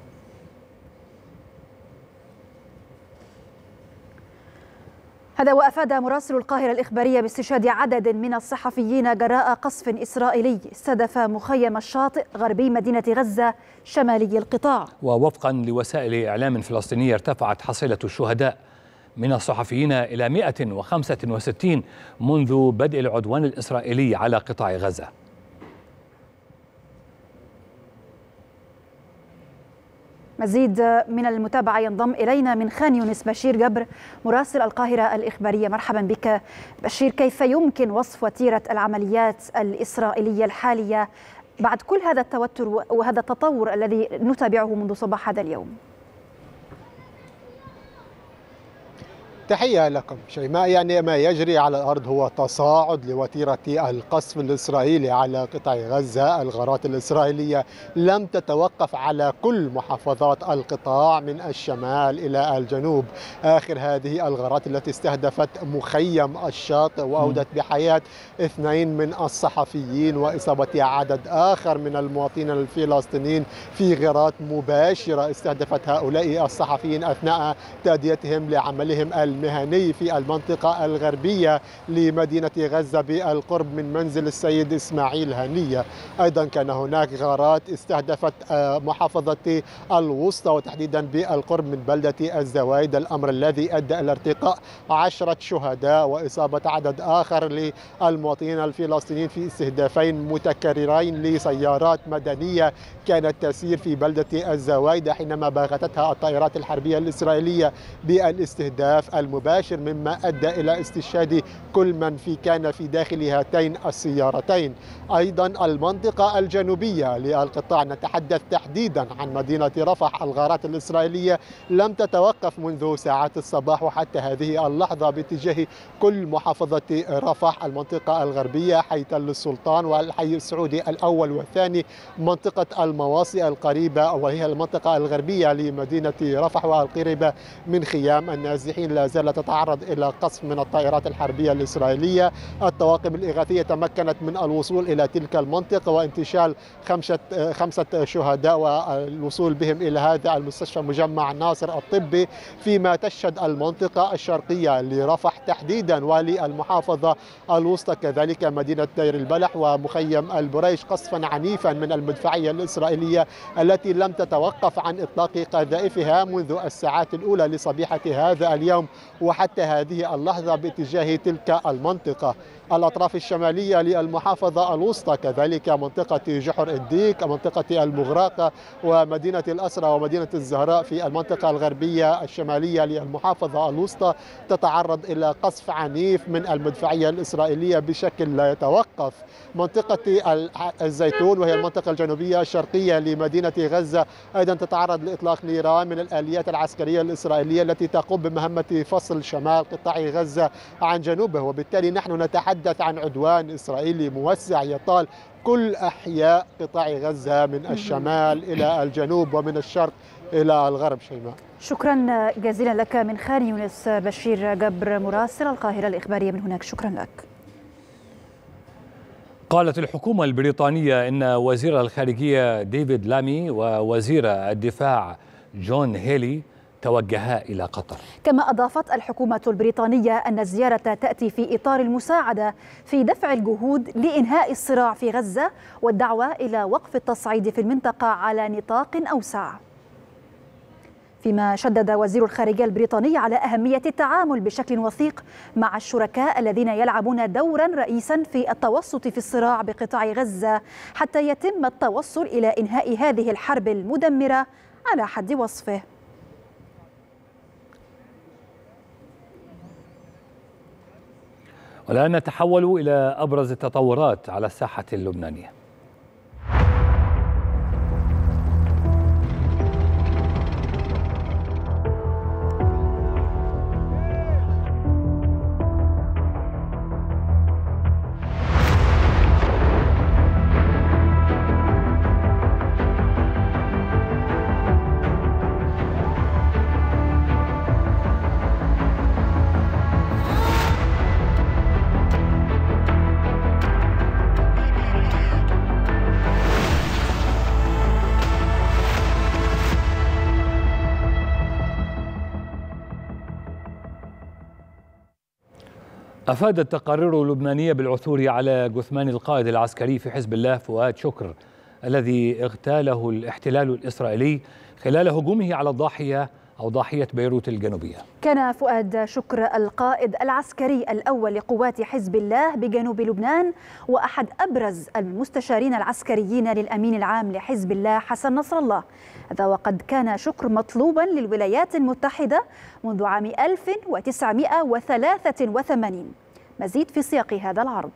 هذا وأفاد مراسل القاهرة الإخبارية باستشهاد عدد من الصحفيين جراء قصف إسرائيلي استهدف مخيم الشاطئ غربي مدينة غزة شمالي القطاع. ووفقا لوسائل إعلام فلسطينية ارتفعت حصيلة الشهداء من الصحفيين إلى مئة وخمسة وستين منذ بدء العدوان الإسرائيلي على قطاع غزة. مزيد من المتابعة ينضم إلينا من خان يونس بشير جبر مراسل القاهرة الإخبارية. مرحبا بك بشير، كيف يمكن وصف وتيرة العمليات الإسرائيلية الحالية بعد كل هذا التوتر وهذا التطور الذي نتابعه منذ صباح هذا اليوم؟ تحية لكم شيماء. يعني ما يجري على الأرض هو تصاعد لوتيرة القصف الإسرائيلي على قطاع غزة. الغارات الإسرائيلية لم تتوقف على كل محافظات القطاع من الشمال إلى الجنوب. آخر هذه الغارات التي استهدفت مخيم الشاطئ وأودت بحياة اثنين من الصحفيين وإصابة عدد آخر من المواطنين الفلسطينيين في غارات مباشرة استهدفت هؤلاء الصحفيين أثناء تأديتهم لعملهم المهني في المنطقة الغربية لمدينة غزة بالقرب من منزل السيد إسماعيل هنية. أيضا كان هناك غارات استهدفت محافظة الوسطى وتحديدا بالقرب من بلدة الزوايد، الأمر الذي أدى إلى ارتقاء عشرة شهداء وإصابة عدد آخر للمواطنين الفلسطينيين في استهدافين متكررين لسيارات مدنية كانت تسير في بلدة الزوايد حينما باغتتها الطائرات الحربية الإسرائيلية بالاستهداف المباشر، مما أدى إلى استشهاد كل من في كان في داخل هاتين السيارتين. أيضا المنطقة الجنوبية للقطاع، نتحدث تحديدا عن مدينة رفح، الغارات الإسرائيلية لم تتوقف منذ ساعات الصباح وحتى هذه اللحظة باتجاه كل محافظة رفح، المنطقة الغربية، حي تل السلطان والحي السعودي الأول والثاني، منطقة المواصي القريبة وهي المنطقة الغربية لمدينة رفح والقريبة من خيام النازحين لا زالت تتعرض إلى قصف من الطائرات الحربية الإسرائيلية. الطواقم الإغاثية تمكنت من الوصول إلى تلك المنطقة وانتشال خمسة خمسة شهداء والوصول بهم إلى هذا المستشفى مجمع ناصر الطبي، فيما تشهد المنطقة الشرقية لرفح تحديدا وللمحافظة الوسطى كذلك مدينة دير البلح ومخيم البريش قصفا عنيفا من المدفعية الإسرائيلية التي لم تتوقف عن إطلاق قذائفها منذ الساعات الأولى لصبيحة هذا اليوم وحتى هذه اللحظة باتجاه تلك المنطقة. الأطراف الشمالية للمحافظة الوسطى كذلك منطقة جحر الديك، منطقة المغراقة ومدينة الأسرى ومدينة الزهراء في المنطقة الغربية الشمالية للمحافظة الوسطى تتعرض إلى قصف عنيف من المدفعية الإسرائيلية بشكل لا يتوقف. منطقة الزيتون وهي المنطقة الجنوبية الشرقية لمدينة غزة أيضا تتعرض لإطلاق نيران من الآليات العسكرية الإسرائيلية التي تقوم بمهمة فصل شمال قطاع غزة عن جنوبه، وبالتالي نحن نتحدث عن عدوان إسرائيلي موسع يطال كل أحياء قطاع غزة من الشمال إلى الجنوب ومن الشرق إلى الغرب. شيماء، شكرا جزيلا لك من خان يونس بشير جبر مراسل القاهرة الإخبارية من هناك. شكرا لك. قالت الحكومة البريطانية إن وزير الخارجية ديفيد لامي ووزير الدفاع جون هيلي توجها إلى قطر. كما أضافت الحكومة البريطانية أن الزيارة تأتي في إطار المساعدة في دفع الجهود لإنهاء الصراع في غزة والدعوة إلى وقف التصعيد في المنطقة على نطاق أوسع. فيما شدد وزير الخارجية البريطاني على أهمية التعامل بشكل وثيق مع الشركاء الذين يلعبون دورا رئيسا في التوسط في الصراع بقطاع غزة حتى يتم التوصل إلى إنهاء هذه الحرب المدمرة على حد وصفه. والآن نتحول إلى أبرز التطورات على الساحة اللبنانية. أفادت التقارير اللبنانية بالعثور على جثمان القائد العسكري في حزب الله فؤاد شكر الذي اغتاله الاحتلال الإسرائيلي خلال هجومه على الضاحية أو ضاحية بيروت الجنوبية. كان فؤاد شكر القائد العسكري الأول لقوات حزب الله بجنوب لبنان وأحد أبرز المستشارين العسكريين للأمين العام لحزب الله حسن نصر الله. هذا وقد كان شكر مطلوبا للولايات المتحدة منذ عام ألف وتسعمائة وثلاثة وثمانين. مزيد في سياق هذا العرض.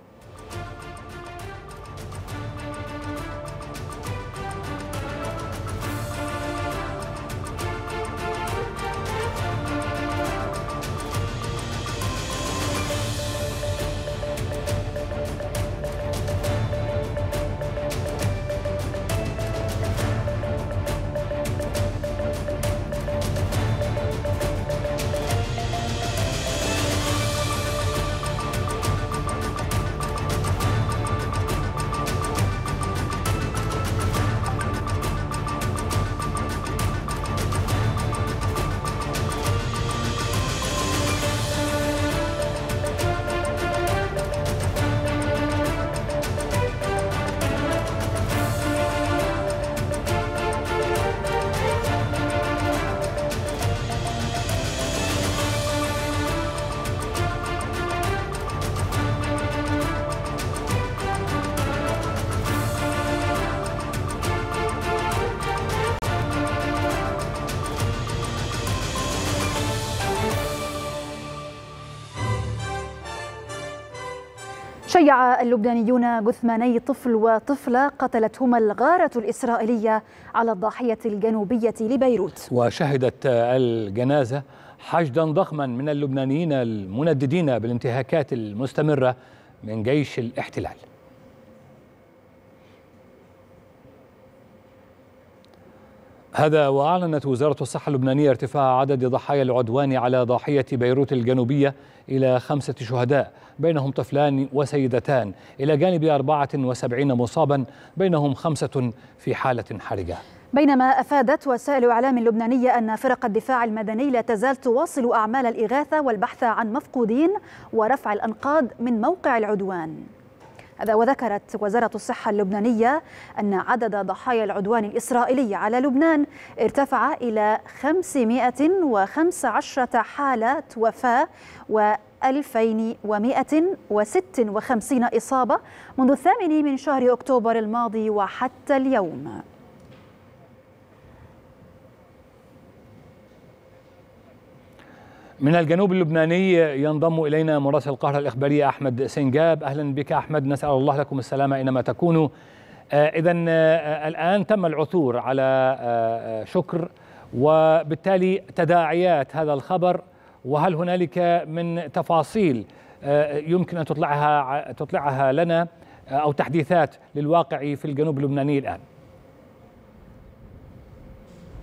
شيع اللبنانيون جثماني طفل وطفلة قتلتهما الغارة الإسرائيلية على الضاحية الجنوبية لبيروت. وشهدت الجنازة حشدا ضخما من اللبنانيين المنددين بالانتهاكات المستمرة من جيش الاحتلال. هذا وأعلنت وزارة الصحة اللبنانية ارتفاع عدد ضحايا العدوان على ضاحية بيروت الجنوبية إلى خمسة شهداء بينهم طفلان وسيدتان إلى جانب أربعة وسبعين مصابا بينهم خمسة في حالة حرجة. بينما أفادت وسائل إعلام لبنانية أن فرق الدفاع المدني لا تزال تواصل أعمال الإغاثة والبحث عن مفقودين ورفع الأنقاض من موقع العدوان. هذا وذكرت وزارة الصحة اللبنانية أن عدد ضحايا العدوان الإسرائيلي على لبنان ارتفع إلى خمسمائة وخمسة عشر حالة وفاة وألفين ومائة وستة وخمسين إصابة منذ الثامن من شهر أكتوبر الماضي وحتى اليوم. من الجنوب اللبناني ينضم إلينا مراسل القاهرة الإخبارية أحمد سنجاب. أهلا بك أحمد، نسأل الله لكم السلامة أينما تكونوا. إذا الآن تم العثور على شكر وبالتالي تداعيات هذا الخبر، وهل هنالك من تفاصيل يمكن أن تطلعها تطلعها لنا أو تحديثات للواقع في الجنوب اللبناني الآن؟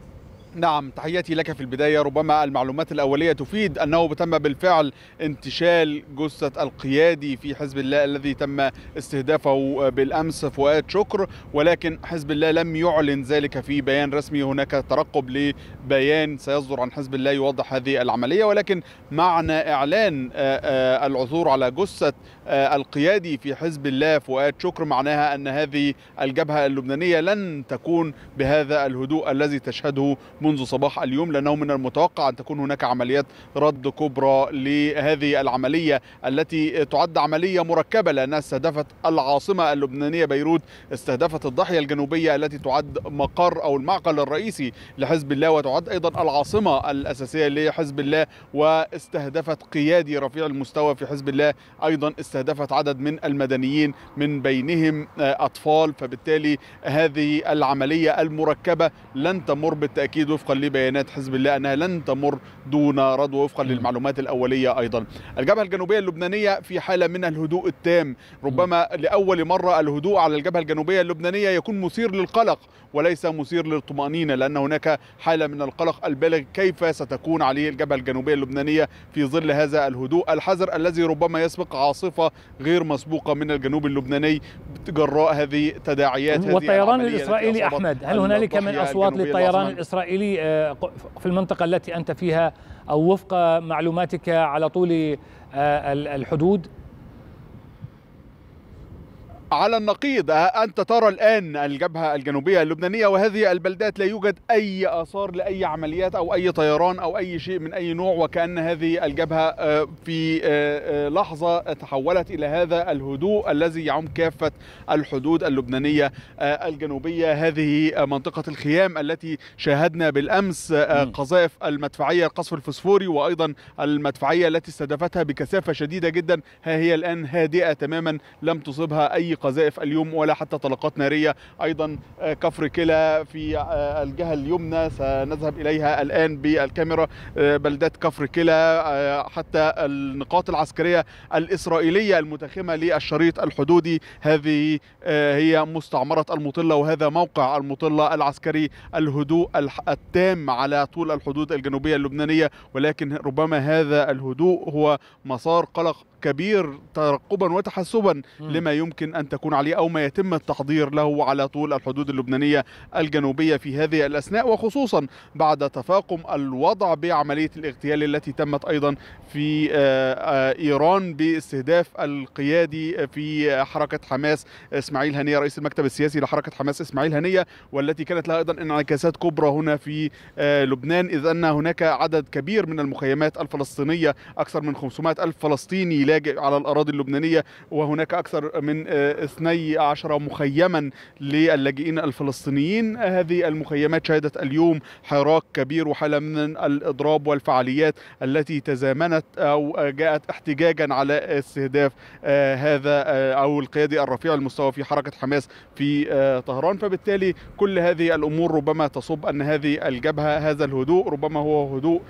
نعم، تحياتي لك في البداية. ربما المعلومات الأولية تفيد أنه تم بالفعل انتشال جثة القيادي في حزب الله الذي تم استهدافه بالأمس فؤاد شكر، ولكن حزب الله لم يعلن ذلك في بيان رسمي. هناك ترقب لبيان سيصدر عن حزب الله يوضح هذه العملية، ولكن معنى إعلان العثور على جثة القيادي في حزب الله فؤاد شكر معناها أن هذه الجبهة اللبنانية لن تكون بهذا الهدوء الذي تشهده منذ صباح اليوم، لأنه من المتوقع أن تكون هناك عمليات رد كبرى لهذه العملية التي تعد عملية مركبة، لأنها استهدفت العاصمة اللبنانية بيروت، استهدفت الضاحية الجنوبية التي تعد مقر أو المعقل الرئيسي لحزب الله، وتعد أيضا العاصمة الأساسية لحزب الله، واستهدفت قيادي رفيع المستوى في حزب الله، أيضا استهدفت عدد من المدنيين من بينهم أطفال. فبالتالي هذه العملية المركبة لن تمر بالتأكيد وفقا لبيانات حزب الله أنها لن تمر دون رد، وفقا للمعلومات الأولية. أيضا الجبهة الجنوبية اللبنانية في حالة من الهدوء التام، ربما لأول مرة الهدوء على الجبهة الجنوبية اللبنانية يكون مثير للقلق وليس مثير للطمأنينة، لأن هناك حالة من القلق البالغ كيف ستكون عليه الجبهة الجنوبية اللبنانية في ظل هذا الهدوء الحذر الذي ربما يسبق عاصفة غير مسبوقة من الجنوب اللبناني جراء هذه تداعيات هذه والطيران الإسرائيلي. أحمد، هل هنالك من أصوات للطيران الإسرائيلي في المنطقة التي أنت فيها أو وفق معلوماتك على طول الحدود؟ على النقيض، أنت ترى الآن الجبهة الجنوبية اللبنانية وهذه البلدات لا يوجد أي آثار لأي عمليات أو أي طيران أو أي شيء من أي نوع، وكأن هذه الجبهة في لحظة تحولت إلى هذا الهدوء الذي يعم كافة الحدود اللبنانية الجنوبية. هذه منطقة الخيام التي شاهدنا بالأمس قذائف المدفعية القصف الفسفوري وأيضا المدفعية التي استهدفتها بكثافة شديدة جدا، ها هي الآن هادئة تماما، لم تصبها أي قذائف اليوم ولا حتى طلقات نارية. أيضا كفر كلا في الجهة اليمنى سنذهب إليها الآن بالكاميرا، بلدات كفر كلا، حتى النقاط العسكرية الإسرائيلية المتخمة للشريط الحدودي هذه هي مستعمرة المطلة، وهذا موقع المطلة العسكري. الهدوء التام على طول الحدود الجنوبية اللبنانية، ولكن ربما هذا الهدوء هو مسار قلق كبير ترقبا وتحسبا لما يمكن أن تكون عليه أو ما يتم التحضير له على طول الحدود اللبنانية الجنوبية في هذه الأثناء، وخصوصا بعد تفاقم الوضع بعملية الاغتيال التي تمت أيضا في إيران باستهداف القيادي في حركة حماس إسماعيل هنية، رئيس المكتب السياسي لحركة حماس إسماعيل هنية، والتي كانت لها أيضا انعكاسات كبرى هنا في لبنان، إذ أن هناك عدد كبير من المخيمات الفلسطينية، أكثر من خمسمائة ألف فلسطيني لاجئ على الأراضي اللبنانية، وهناك أكثر من اثني عشر مخيما للاجئين الفلسطينيين. هذه المخيمات شهدت اليوم حراك كبير وحالة من الإضراب والفعاليات التي تزامنت أو جاءت احتجاجا على استهداف هذا أو القيادي الرفيع المستوى في حركة حماس في طهران. فبالتالي كل هذه الأمور ربما تصب أن هذه الجبهة هذا الهدوء ربما هو هدوء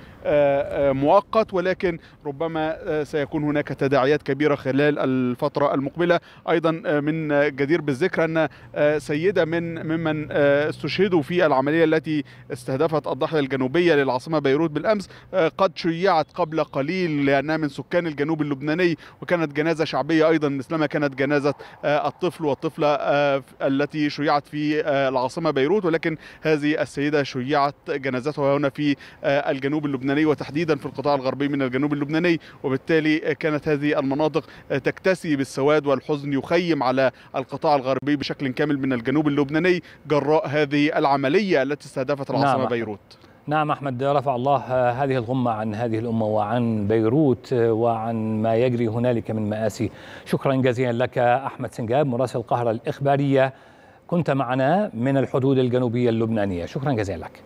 مؤقت، ولكن ربما سيكون هناك تداعيات كبيرة خلال الفترة المقبلة. أيضا من جدير بالذكر أن سيدة من ممن استشهدوا في العملية التي استهدفت الضاحية الجنوبية للعاصمة بيروت بالأمس قد شيعت قبل قليل لأنها من سكان الجنوب اللبناني، وكانت جنازة شعبية أيضا مثلما كانت جنازة الطفل والطفلة التي شيعت في العاصمة بيروت، ولكن هذه السيدة شيعت جنازتها هنا في الجنوب اللبناني وتحديدا في القطاع الغربي من الجنوب اللبناني، وبالتالي كانت هذه المناطق تكتسي بالسواد والحزن يخيم على القطاع الغربي بشكل كامل من الجنوب اللبناني جراء هذه العملية التي استهدفت العاصمة نعم. بيروت. نعم أحمد، رفع الله هذه الغمة عن هذه الأمة وعن بيروت وعن ما يجري هنالك من مآسي. شكرا جزيلا لك أحمد سنجاب مراسل القاهرة الإخبارية، كنت معنا من الحدود الجنوبية اللبنانية، شكرا جزيلا لك.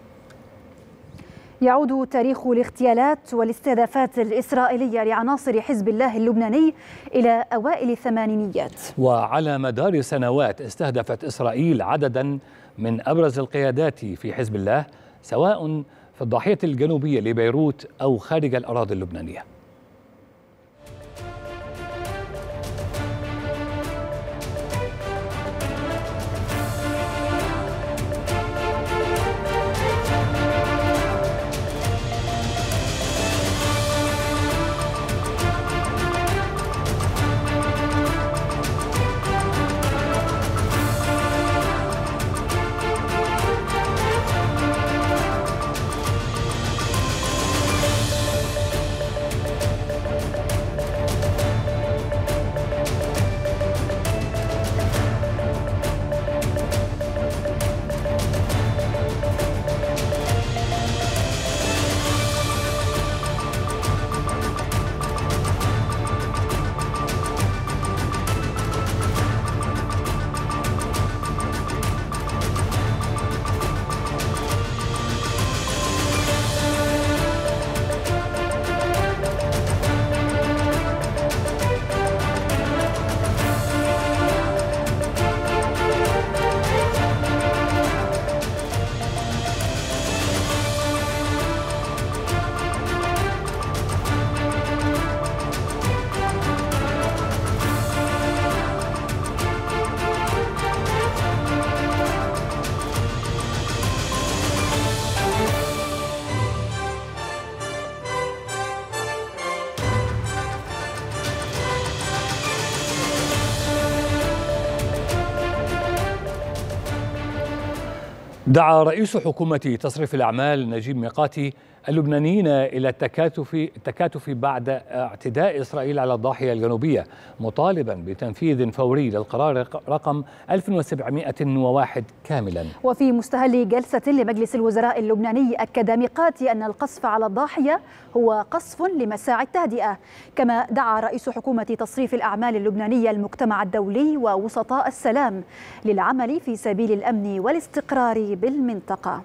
يعود تاريخ الاغتيالات والاستهدافات الإسرائيلية لعناصر حزب الله اللبناني إلى أوائل الثمانينيات، وعلى مدار سنوات استهدفت إسرائيل عددا من أبرز القيادات في حزب الله سواء في الضاحية الجنوبية لبيروت أو خارج الأراضي اللبنانية. دعا رئيس حكومة تصريف الأعمال نجيب ميقاتي اللبنانيين إلى التكاتف التكاتف بعد اعتداء إسرائيل على الضاحية الجنوبية، مطالبا بتنفيذ فوري للقرار رقم ألف وسبعمائة وواحد كاملا. وفي مستهل جلسة لمجلس الوزراء اللبناني أكد ميقاتي أن القصف على الضاحية هو قصف لمساعي التهدئة، كما دعا رئيس حكومة تصريف الأعمال اللبنانية المجتمع الدولي ووسطاء السلام للعمل في سبيل الأمن والاستقرار بالمنطقة.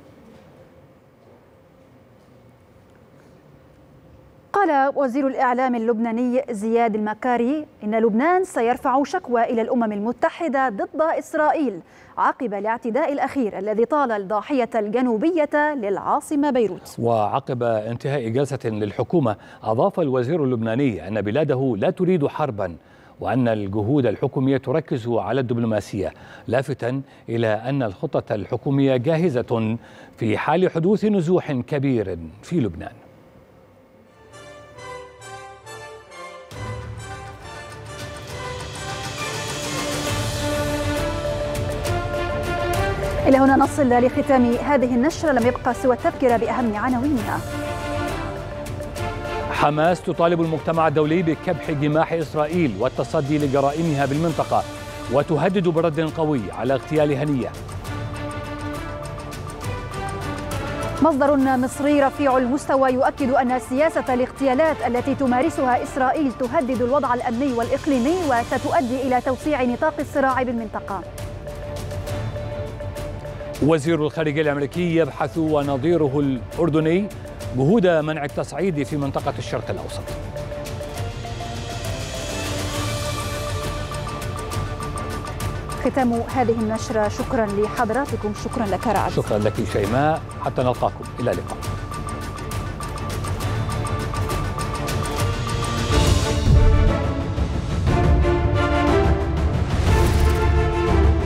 قال وزير الإعلام اللبناني زياد المكاري إن لبنان سيرفع شكوى إلى الأمم المتحدة ضد إسرائيل عقب الاعتداء الأخير الذي طال الضاحية الجنوبية للعاصمة بيروت. وعقب انتهاء جلسة للحكومة أضاف الوزير اللبناني أن بلاده لا تريد حربا وأن الجهود الحكومية تركز على الدبلوماسية، لافتا إلى أن الخطة الحكومية جاهزة في حال حدوث نزوح كبير في لبنان. إلى هنا نصل لختام هذه النشرة، لم يبقى سوى التذكرة بأهم عناوينها. حماس تطالب المجتمع الدولي بكبح جماح إسرائيل والتصدي لجرائمها بالمنطقة، وتهدد برد قوي على اغتيال هنية. مصدر مصري رفيع المستوى يؤكد أن سياسة الاغتيالات التي تمارسها إسرائيل تهدد الوضع الأمني والإقليمي وستؤدي إلى توسيع نطاق الصراع بالمنطقة. وزير الخارجية الأمريكي يبحث ونظيره الأردني جهود منع التصعيد في منطقة الشرق الأوسط. ختام هذه النشرة، شكرا لحضراتكم، شكرا لك رعد. شكرا لك شيماء، حتى نلقاكم، إلى اللقاء.